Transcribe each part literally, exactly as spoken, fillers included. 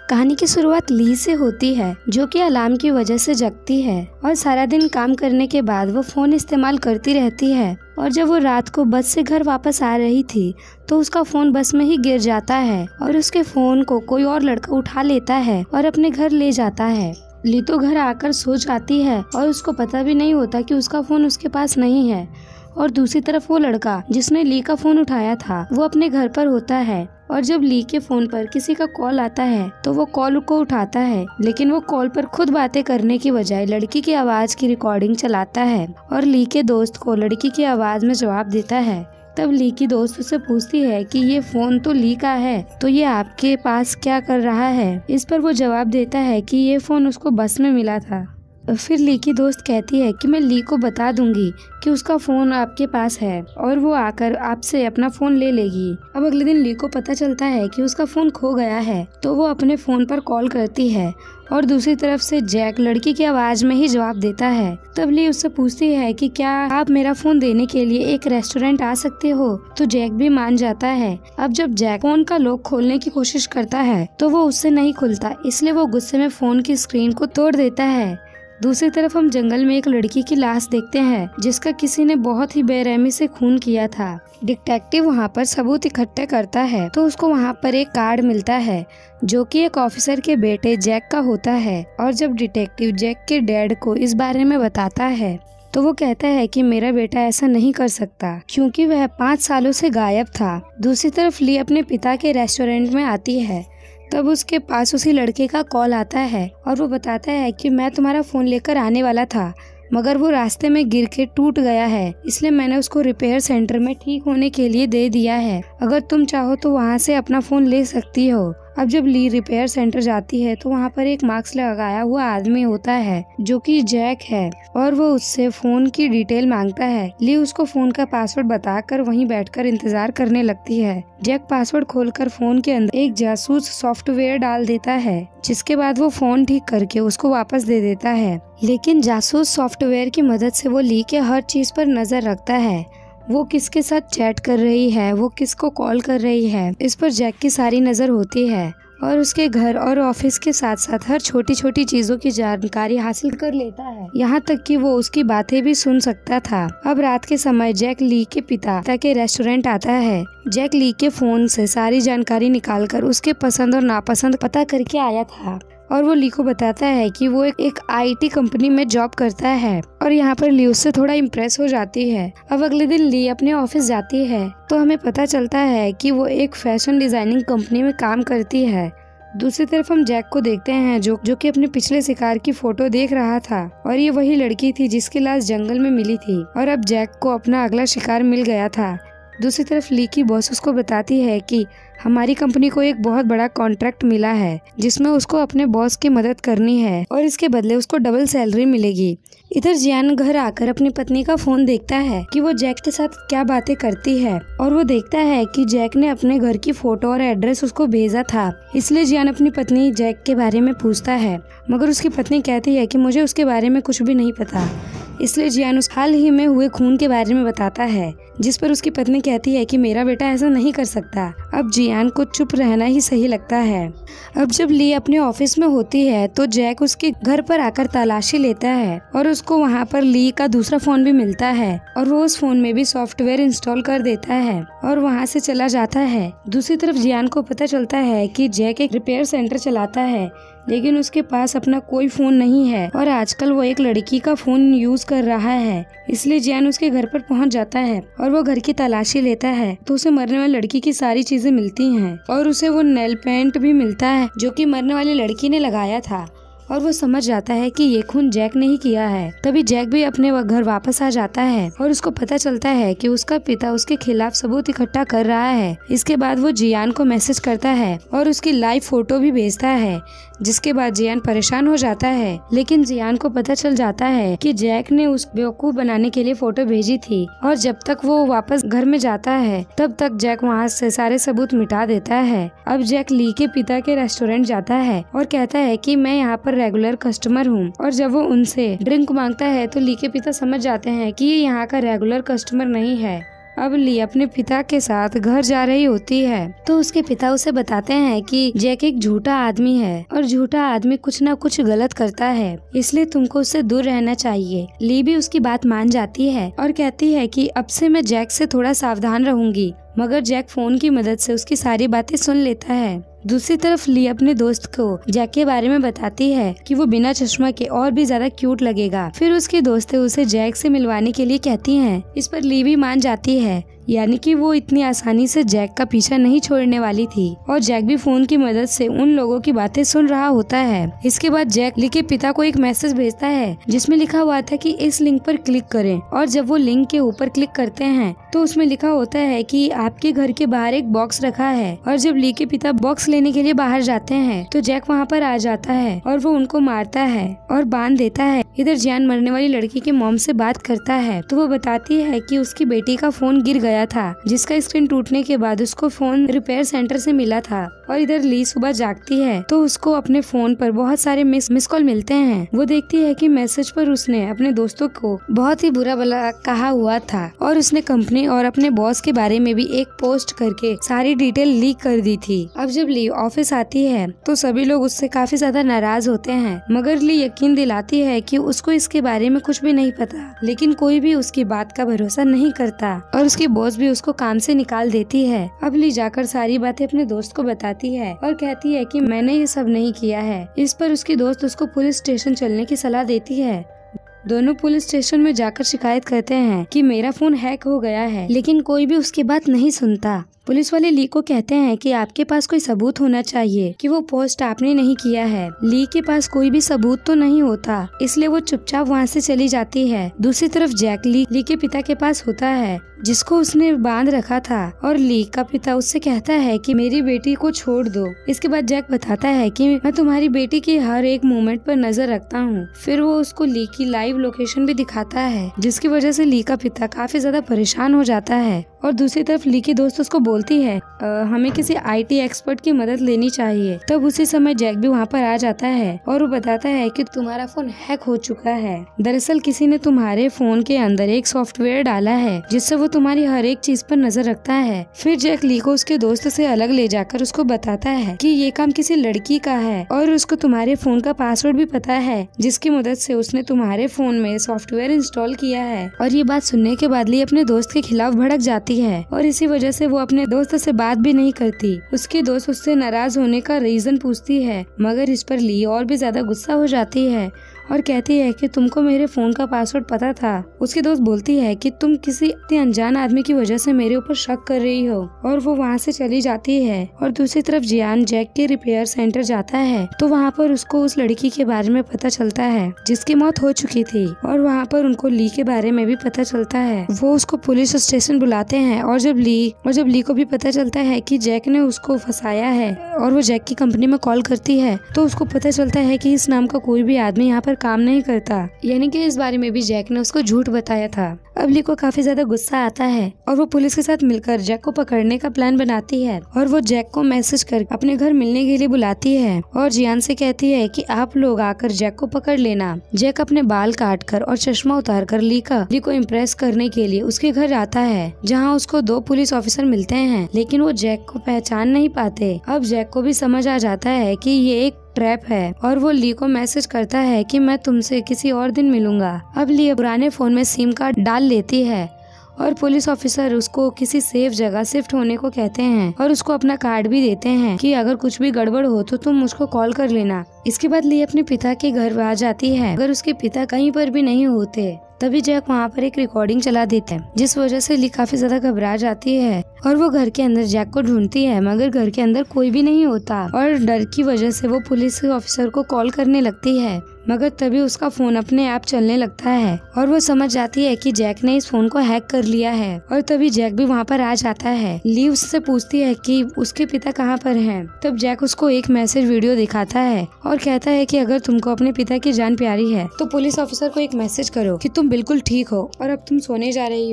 कहानी की शुरुआत ली से होती है, जो कि अलार्म की वजह से जगती है और सारा दिन काम करने के बाद वो फोन इस्तेमाल करती रहती है। और जब वो रात को बस से घर वापस आ रही थी तो उसका फोन बस में ही गिर जाता है और उसके फोन को कोई और लड़का उठा लेता है और अपने घर ले जाता है। ली तो घर आकर सो जाती है और उसको पता भी नहीं होता कि उसका फोन उसके पास नहीं है। और दूसरी तरफ वो लड़का जिसने ली का फोन उठाया था वो अपने घर पर होता है और जब ली के फोन पर किसी का कॉल आता है तो वो कॉल को उठाता है, लेकिन वो कॉल पर खुद बातें करने की बजाय लड़की की आवाज की रिकॉर्डिंग चलाता है और ली के दोस्त को लड़की की आवाज में जवाब देता है। तब ली की दोस्त उससे पूछती है कि ये फोन तो ली का है, तो ये आपके पास क्या कर रहा है। इस पर वो जवाब देता है कि ये फोन उसको बस में मिला था। फिर ली की दोस्त कहती है कि मैं ली को बता दूंगी कि उसका फोन आपके पास है और वो आकर आपसे अपना फोन ले लेगी। अब अगले दिन ली को पता चलता है कि उसका फोन खो गया है, तो वो अपने फोन पर कॉल करती है और दूसरी तरफ से जैक लड़की की आवाज में ही जवाब देता है। तब ली उससे पूछती है कि क्या आप मेरा फोन देने के लिए एक रेस्टोरेंट आ सकते हो, तो जैक भी मान जाता है। अब जब जैक फोन का लॉक खोलने की कोशिश करता है तो वो उससे नहीं खुलता, इसलिए वो गुस्से में फोन की स्क्रीन को तोड़ देता है। दूसरी तरफ हम जंगल में एक लड़की की लाश देखते हैं जिसका किसी ने बहुत ही बेरहमी से खून किया था। डिटेक्टिव वहां पर सबूत इकट्ठे करता है तो उसको वहां पर एक कार्ड मिलता है जो कि एक ऑफिसर के बेटे जैक का होता है। और जब डिटेक्टिव जैक के डैड को इस बारे में बताता है तो वो कहता है कि मेरा बेटा ऐसा नहीं कर सकता क्योंकि वह पाँच सालों से गायब था। दूसरी तरफ ली अपने पिता के रेस्टोरेंट में आती है, तब उसके पास उसी लड़के का कॉल आता है और वो बताता है कि मैं तुम्हारा फोन लेकर आने वाला था, मगर वो रास्ते में गिर के टूट गया है, इसलिए मैंने उसको रिपेयर सेंटर में ठीक होने के लिए दे दिया है। अगर तुम चाहो तो वहाँ से अपना फोन ले सकती हो। अब जब ली रिपेयर सेंटर जाती है तो वहाँ पर एक मास्क लगाया हुआ आदमी होता है जो कि जैक है और वो उससे फोन की डिटेल मांगता है। ली उसको फोन का पासवर्ड बताकर वहीं बैठकर इंतजार करने लगती है। जैक पासवर्ड खोलकर फोन के अंदर एक जासूस सॉफ्टवेयर डाल देता है, जिसके बाद वो फोन ठीक करके उसको वापस दे देता है। लेकिन जासूस सॉफ्टवेयर की मदद से वो ली के हर चीज पर नजर रखता है, वो किसके साथ चैट कर रही है, वो किसको कॉल कर रही है, इस पर जैक की सारी नजर होती है और उसके घर और ऑफिस के साथ साथ हर छोटी छोटी चीजों की जानकारी हासिल कर लेता है, यहाँ तक कि वो उसकी बातें भी सुन सकता था। अब रात के समय जैक ली के पिता के रेस्टोरेंट आता है। जैक ली के फोन से सारी जानकारी निकालकर उसके पसंद और नापसंद पता करके आया था और वो ली को बताता है कि वो एक, एक आईटी कंपनी में जॉब करता है और यहाँ पर ली उससे थोड़ा इम्प्रेस हो जाती है। अब अगले दिन ली अपने ऑफिस जाती है तो हमें पता चलता है कि वो एक फैशन डिजाइनिंग कंपनी में काम करती है। दूसरी तरफ हम जैक को देखते हैं जो जो कि अपने पिछले शिकार की फोटो देख रहा था और ये वही लड़की थी जिसकी लाश जंगल में मिली थी और अब जैक को अपना अगला शिकार मिल गया था। दूसरी तरफ ली की बॉस उसको बताती है कि हमारी कंपनी को एक बहुत बड़ा कॉन्ट्रैक्ट मिला है जिसमें उसको अपने बॉस की मदद करनी है और इसके बदले उसको डबल सैलरी मिलेगी। इधर जियान घर आकर अपनी पत्नी का फोन देखता है कि वो जैक के साथ क्या बातें करती है और वो देखता है कि जैक ने अपने घर की फोटो और एड्रेस उसको भेजा था, इसलिए जियान अपनी पत्नी जैक के बारे में पूछता है, मगर उसकी पत्नी कहती है कि मुझे उसके बारे में कुछ भी नहीं पता। इसलिए जियान उस हाल ही में हुए खून के बारे में बताता है, जिस पर उसकी पत्नी कहती है कि मेरा बेटा ऐसा नहीं कर सकता। अब जियान को चुप रहना ही सही लगता है। अब जब ली अपने ऑफिस में होती है तो जैक उसके घर पर आकर तलाशी लेता है और उसको वहाँ पर ली का दूसरा फोन भी मिलता है और वो उस फोन में भी सॉफ्टवेयर इंस्टॉल कर देता है और वहाँ से चला जाता है। दूसरी तरफ जियान को पता चलता है कि जैक एक रिपेयर सेंटर चलाता है, लेकिन उसके पास अपना कोई फोन नहीं है और आजकल वो एक लड़की का फोन यूज कर रहा है, इसलिए जियान उसके घर पर पहुंच जाता है और वो घर की तलाशी लेता है तो उसे मरने वाली लड़की की सारी चीजें मिलती हैं और उसे वो नेल पेंट भी मिलता है जो कि मरने वाली लड़की ने लगाया था और वो समझ जाता है कि ये खून जैक ने ही किया है। तभी जैक भी अपने घर वापस आ जाता है और उसको पता चलता है कि उसका पिता उसके खिलाफ सबूत इकट्ठा कर रहा है। इसके बाद वो जियान को मैसेज करता है और उसकी लाइव फोटो भी भेजता है, जिसके बाद जियान परेशान हो जाता है। लेकिन जियान को पता चल जाता है कि जैक ने उस बेवकूफ बनाने के लिए फोटो भेजी थी और जब तक वो वापस घर में जाता है तब तक जैक वहाँ से सारे सबूत मिटा देता है। अब जैक ली के पिता के रेस्टोरेंट जाता है और कहता है कि मैं यहाँ पर रेगुलर कस्टमर हूँ और जब वो उनसे ड्रिंक मांगता है तो ली के पिता समझ जाते हैं कि ये यहाँ का रेगुलर कस्टमर नहीं है अब ली अपने पिता के साथ घर जा रही होती है तो उसके पिता उसे बताते हैं कि जैक एक झूठा आदमी है और झूठा आदमी कुछ न कुछ गलत करता है, इसलिए तुमको उससे दूर रहना चाहिए। ली भी उसकी बात मान जाती है और कहती है कि अब से मैं जैक से थोड़ा सावधान रहूंगी, मगर जैक फोन की मदद से उसकी सारी बातें सुन लेता है। दूसरी तरफ ली अपने दोस्त को जैक के बारे में बताती है कि वो बिना चश्मा के और भी ज्यादा क्यूट लगेगा। फिर उसकी दोस्तें उसे जैक से मिलवाने के लिए कहती हैं। इस पर ली भी मान जाती है, यानी कि वो इतनी आसानी से जैक का पीछा नहीं छोड़ने वाली थी और जैक भी फोन की मदद से उन लोगों की बातें सुन रहा होता है। इसके बाद जैक ली के पिता को एक मैसेज भेजता है जिसमें लिखा हुआ था कि इस लिंक पर क्लिक करें, और जब वो लिंक के ऊपर क्लिक करते हैं तो उसमें लिखा होता है कि आपके घर के बाहर एक बॉक्स रखा है। और जब ली के पिता बॉक्स लेने के लिए बाहर जाते हैं तो जैक वहाँ पर आ जाता है और वो उनको मारता है और बांध देता है। इधर जियान मरने वाली लड़की के मॉम से बात करता है तो वो बताती है कि उसकी बेटी का फोन गिर गया था, जिसका स्क्रीन टूटने के बाद उसको फोन रिपेयर सेंटर से मिला था। और इधर ली सुबह जागती है तो उसको अपने फोन पर बहुत सारे मिस मिस कॉल मिलते हैं। वो देखती है कि मैसेज पर उसने अपने दोस्तों को बहुत ही बुरा भला कहा हुआ था और उसने कंपनी और अपने बॉस के बारे में भी एक पोस्ट करके सारी डिटेल लीक कर दी थी। अब जब ली ऑफिस आती है तो सभी लोग उससे काफी ज्यादा नाराज होते हैं, मगर ली यकीन दिलाती है कि उसको इसके बारे में कुछ भी नहीं पता। लेकिन कोई भी उसकी बात का भरोसा नहीं करता और उसकी बॉस भी उसको काम से निकाल देती है। अब ली जाकर सारी बातें अपने दोस्त को बताती है और कहती है कि मैंने ये सब नहीं किया है। इस पर उसकी दोस्त उसको पुलिस स्टेशन चलने की सलाह देती है। दोनों पुलिस स्टेशन में जाकर शिकायत करते हैं कि मेरा फोन हैक हो गया है, लेकिन कोई भी उसकी बात नहीं सुनता। पुलिस वाले ली को कहते हैं कि आपके पास कोई सबूत होना चाहिए कि वो पोस्ट आपने नहीं किया है। ली के पास कोई भी सबूत तो नहीं होता, इसलिए वो चुपचाप वहाँ से चली जाती है। दूसरी तरफ जैक ली ली के पिता के पास होता है, जिसको उसने बांध रखा था, और ली का पिता उससे कहता है कि मेरी बेटी को छोड़ दो। इसके बाद जैक बताता है कि मैं तुम्हारी बेटी की हर एक मूवमेंट पर नजर रखता हूँ। फिर वो उसको ली की लाइव लोकेशन भी दिखाता है, जिसकी वजह से ली का पिता काफी ज्यादा परेशान हो जाता है। और दूसरी तरफ ली की दोस्त उसको बोलती है हमें किसी आईटी एक्सपर्ट की मदद लेनी चाहिए। तब उसी समय जैक भी वहाँ पर आ जाता है और वो बताता है कि तुम्हारा फोन हैक हो चुका है। दरअसल किसी ने तुम्हारे फोन के अंदर एक सॉफ्टवेयर डाला है जिससे वो तुम्हारी हर एक चीज पर नजर रखता है। फिर जैक ली को उसके दोस्त से अलग ले जाकर उसको बताता है कि ये काम किसी लड़की का है और उसको तुम्हारे फोन का पासवर्ड भी पता है, जिसकी मदद से उसने तुम्हारे फोन में सॉफ्टवेयर इंस्टॉल किया है। और ये बात सुनने के बाद ली अपने दोस्त के खिलाफ भड़क जाती है और इसी वजह से वो अपने दोस्त से बात भी नहीं करती। उसकी दोस्त उससे नाराज होने का रीजन पूछती है, मगर इस पर ली और भी ज्यादा गुस्सा हो जाती है और कहती है कि तुमको मेरे फोन का पासवर्ड पता था। उसकी दोस्त बोलती है कि तुम किसी अनजान आदमी की वजह से मेरे ऊपर शक कर रही हो, और वो वहाँ से चली जाती है। और दूसरी तरफ जियान जैक के रिपेयर सेंटर जाता है तो वहाँ पर उसको उस लड़की के बारे में पता चलता है जिसकी मौत हो चुकी थी, और वहाँ पर उनको ली के बारे में भी पता चलता है। वो उसको पुलिस स्टेशन बुलाते हैं और जब ली और जब ली को भी पता चलता है कि जैक ने उसको फंसाया है और वो जैक की कंपनी में कॉल करती है तो उसको पता चलता है कि इस नाम का कोई भी आदमी यहाँ पर काम नहीं करता, यानी कि इस बारे में भी जैक ने उसको झूठ बताया था। अब ली को काफी ज्यादा गुस्सा आता है और वो पुलिस के साथ मिलकर जैक को पकड़ने का प्लान बनाती है और वो जैक को मैसेज कर अपने घर मिलने के लिए बुलाती है और जियान से कहती है कि आप लोग आकर जैक को पकड़ लेना। जैक अपने बाल काट कर और चश्मा उतार कर ली का ली को इम्प्रेस करने के लिए उसके घर आता है, जहाँ उसको दो पुलिस ऑफिसर मिलते हैं, लेकिन वो जैक को पहचान नहीं पाते। अब जैक को भी समझ आ जाता है कि ये एक ट्रैप है और वो ली को मैसेज करता है कि मैं तुमसे किसी और दिन मिलूंगा। अब ली पुराने फोन में सिम कार्ड डाल लेती है और पुलिस ऑफिसर उसको किसी सेफ जगह शिफ्ट होने को कहते हैं और उसको अपना कार्ड भी देते हैं कि अगर कुछ भी गड़बड़ हो तो तुम मुझको कॉल कर लेना। इसके बाद ली अपने पिता के घर आ जाती है, अगर उसके पिता कहीं पर भी नहीं होते। तभी जैक वहाँ पर एक रिकॉर्डिंग चला देता है, जिस वजह से ली काफी ज्यादा घबरा जाती है और वो घर के अंदर जैक को ढूंढती है, मगर घर के अंदर कोई भी नहीं होता और डर की वजह से वो पुलिस ऑफिसर को कॉल करने लगती है, मगर तभी उसका फोन अपने आप चलने लगता है और वो समझ जाती है कि जैक ने इस फोन को हैक कर लिया है। और तभी जैक भी वहाँ पर आ जाता है। ली उससे पूछती है कि उसके पिता कहाँ पर हैं। तब जैक उसको एक मैसेज वीडियो दिखाता है और कहता है कि अगर तुमको अपने पिता की जान प्यारी है तो पुलिस ऑफिसर को एक मैसेज करो कि तुम बिल्कुल ठीक हो और अब तुम सोने जा रही हो।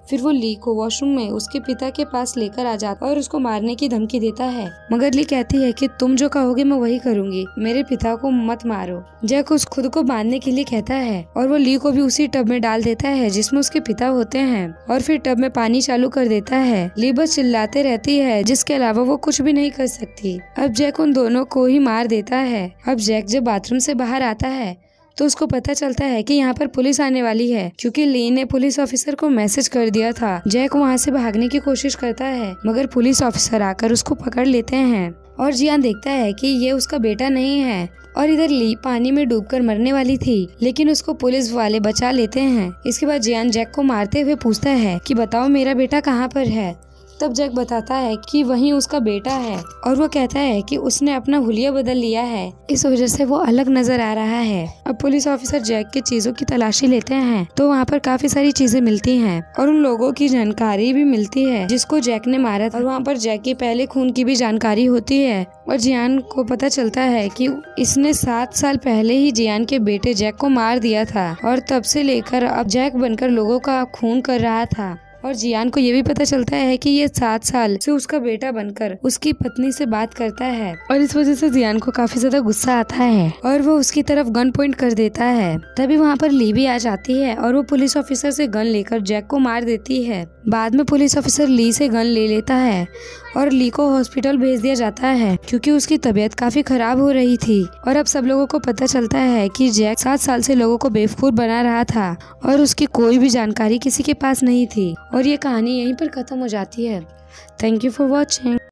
फिर वो ली को वॉशरूम में उसके पिता के पास लेकर आ जाता और उसको मारने की धमकी देता है, मगर ली कहती है कि तुम जो कहोगे मैं वही करूंगी, मेरे पिता को मत मारो। जैक उस खुद को बांधने के लिए कहता है और वो ली को भी उसी टब में डाल देता है जिसमें उसके पिता होते हैं और फिर टब में पानी चालू कर देता है। ली बस चिल्लाते रहती है, जिसके अलावा वो कुछ भी नहीं कर सकती। अब जैक उन दोनों को ही मार देता है। अब जैक जब बाथरूम से बाहर आता है तो उसको पता चलता है कि यहाँ पर पुलिस आने वाली है, क्योंकि ली ने पुलिस ऑफिसर को मैसेज कर दिया था। जैक वहाँ से भागने की कोशिश करता है, मगर पुलिस ऑफिसर आकर उसको पकड़ लेते हैं और जियान देखता है कि ये उसका बेटा नहीं है। और इधर ली पानी में डूबकर मरने वाली थी, लेकिन उसको पुलिस वाले बचा लेते हैं। इसके बाद जियान जैक को मारते हुए पूछता है कि बताओ मेरा बेटा कहाँ पर है। तब जैक बताता है कि वही उसका बेटा है और वो कहता है कि उसने अपना हुलिया बदल लिया है, इस वजह से वो अलग नजर आ रहा है। अब पुलिस ऑफिसर जैक की चीजों की तलाशी लेते हैं तो वहाँ पर काफी सारी चीजें मिलती हैं और उन लोगों की जानकारी भी मिलती है जिसको जैक ने मारा था। और वहाँ पर जैक के पहले खून की भी जानकारी होती है और जियान को पता चलता है कि इसने सात साल पहले ही जियान के बेटे जैक को मार दिया था और तब से लेकर अब जैक बनकर लोगों का खून कर रहा था। और जियान को ये भी पता चलता है कि ये सात साल से उसका बेटा बनकर उसकी पत्नी से बात करता है और इस वजह से जियान को काफी ज्यादा गुस्सा आता है और वो उसकी तरफ गन पॉइंट कर देता है। तभी वहाँ पर ली भी आ जाती है और वो पुलिस ऑफिसर से गन लेकर जैक को मार देती है। बाद में पुलिस ऑफिसर ली से गन ले लेता है और ली को हॉस्पिटल भेज दिया जाता है, क्योंकि उसकी तबीयत काफी खराब हो रही थी। और अब सब लोगों को पता चलता है कि जैक सात साल से लोगों को बेवकूफ बना रहा था और उसकी कोई भी जानकारी किसी के पास नहीं थी। और ये कहानी यहीं पर खत्म हो जाती है। Thank you for watching.